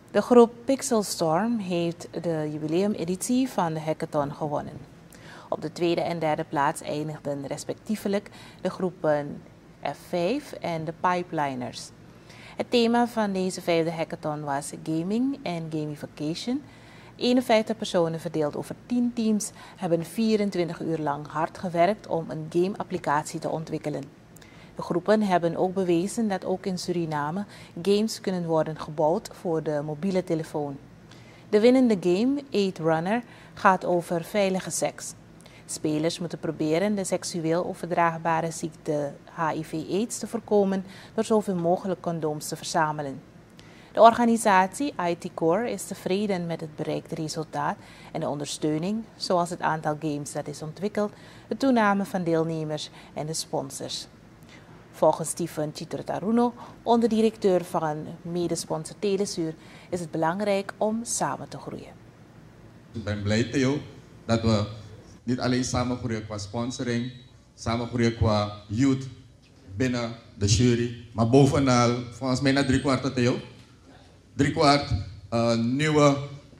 De groep Pixelstorm heeft de jubileumeditie van de hackathon gewonnen. Op de tweede en derde plaats eindigden respectievelijk de groepen F5 en de Pipeliners. Het thema van deze vijfde hackathon was gaming en gamification. 51 personen verdeeld over 10 teams hebben 24 uur lang hard gewerkt om een game-applicatie te ontwikkelen. De groepen hebben ook bewezen dat ook in Suriname games kunnen worden gebouwd voor de mobiele telefoon. De winnende game, 8 Runner, gaat over veilige seks. Spelers moeten proberen de seksueel overdraagbare ziekte HIV/AIDS te voorkomen door zoveel mogelijk condooms te verzamelen. De organisatie IT Core is tevreden met het bereikte resultaat en de ondersteuning, zoals het aantal games dat is ontwikkeld, de toename van deelnemers en de sponsors. Volgens Stephen Chitrotaruno, onderdirecteur van medesponsor Telesuur, is het belangrijk om samen te groeien. Ik ben blij, Theo, dat we niet alleen samen groeien qua sponsoring, samen groeien qua youth binnen de jury, maar bovenal, volgens mij na 3/4, Theo, 3/4 nieuwe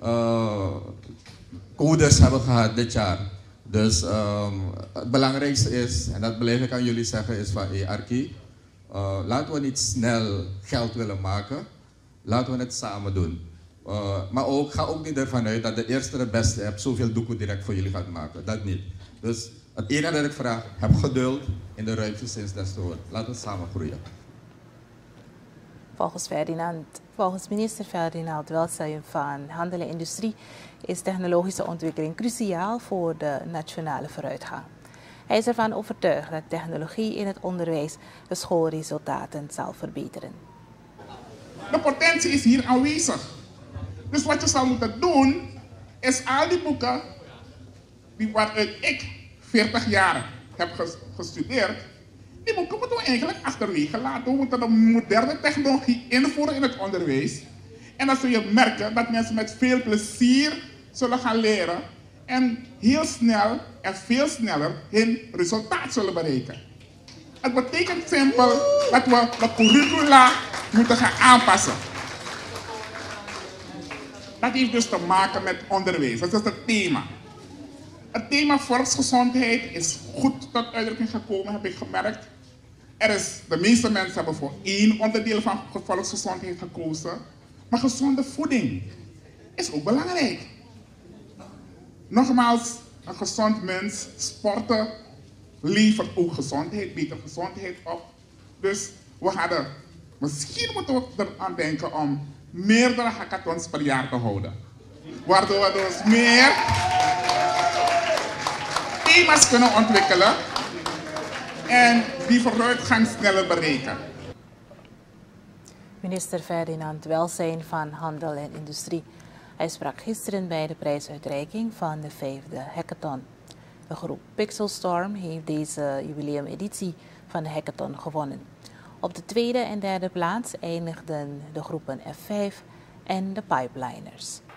codes hebben gehad dit jaar. Dus het belangrijkste is, en dat blijf ik aan jullie zeggen, is van Arki, laten we niet snel geld willen maken, laten we het samen doen. Maar ook, ga ook niet ervan uit dat de eerste de beste app zoveel doekoe direct voor jullie gaat maken. Dat niet. Dus het enige dat ik vraag, heb geduld in de ruimte sinds des te horen. Laten we samen groeien. Volgens minister Ferdinand Welsijn van Handel en Industrie is technologische ontwikkeling cruciaal voor de nationale vooruitgang. Hij is ervan overtuigd dat technologie in het onderwijs de schoolresultaten zal verbeteren. De potentie is hier aanwezig. Dus wat je zou moeten doen, is al die boeken waaruit ik 40 jaar heb gestudeerd, die boeken moeten we eigenlijk achterwege laten. We moeten de moderne technologie invoeren in het onderwijs. En dan zul je merken dat mensen met veel plezier zullen gaan leren en heel snel en veel sneller hun resultaat zullen bereiken. Het betekent simpel dat we de curricula moeten gaan aanpassen. Dat heeft dus te maken met onderwijs. Dat is het thema. Het thema volksgezondheid is goed tot uitdrukking gekomen, heb ik gemerkt. De meeste mensen hebben voor één onderdeel van volksgezondheid gekozen. Maar gezonde voeding is ook belangrijk. Nogmaals, een gezond mens, sporten, levert ook gezondheid, beter gezondheid op. Dus misschien moeten we eraan denken om meerdere hackathons per jaar te houden. Waardoor we dus meer thema's kunnen ontwikkelen en die vooruitgang sneller bereiken. Minister Ferdinand Welsijn van Handel en Industrie. Hij sprak gisteren bij de prijsuitreiking van de vijfde hackathon. De groep Pixelstorm heeft deze jubileumeditie van de hackathon gewonnen. Op de tweede en derde plaats eindigden de groepen F5 en de Pipeliners.